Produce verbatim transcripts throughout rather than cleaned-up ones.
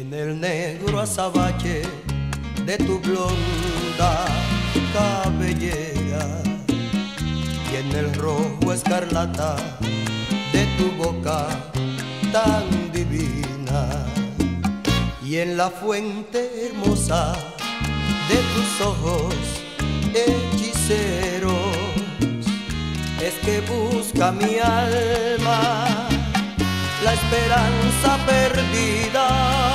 en el negro azabache de tu blonda cabellera y en el rojo escarlata de tu boca tan divina y en la fuente hermosa de tus ojos hechiceros es que busca mi alma la esperanza perdida.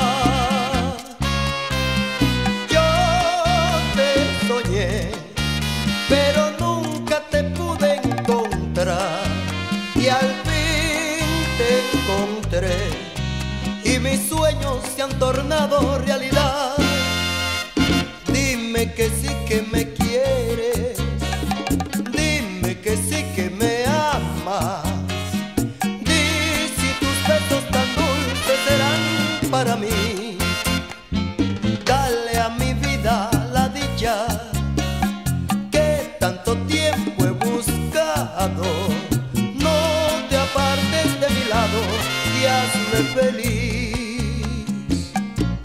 Yo te soñé, pero nunca te pude encontrar y al fin te encontré y mis sueños se han tornado realidad. Dime que sí que me quieres, dime que sí que me amas. Para mí, dale a mi vida la dicha que tanto tiempo he buscado. No te apartes de mi lado y hazme feliz.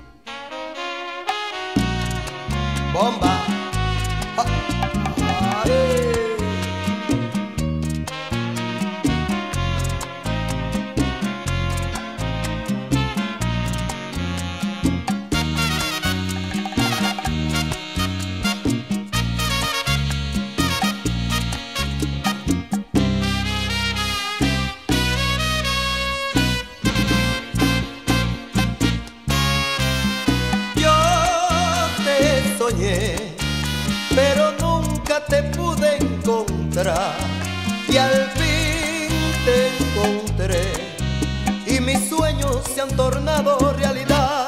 Bomba. Ah. Ay. Soñé, pero nunca te pude encontrar y al fin te encontré y mis sueños se han tornado realidad.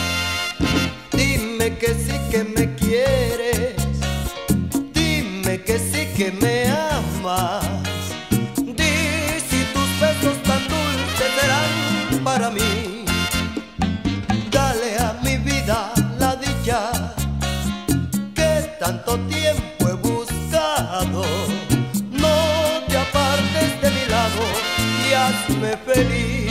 Dime que sí que me quieres, dime que sí que me amas. Di si tus besos tan dulces serán para mí. Dale a mi vida la dicha tanto tiempo he buscado. No te apartes de mi lado y hazme feliz.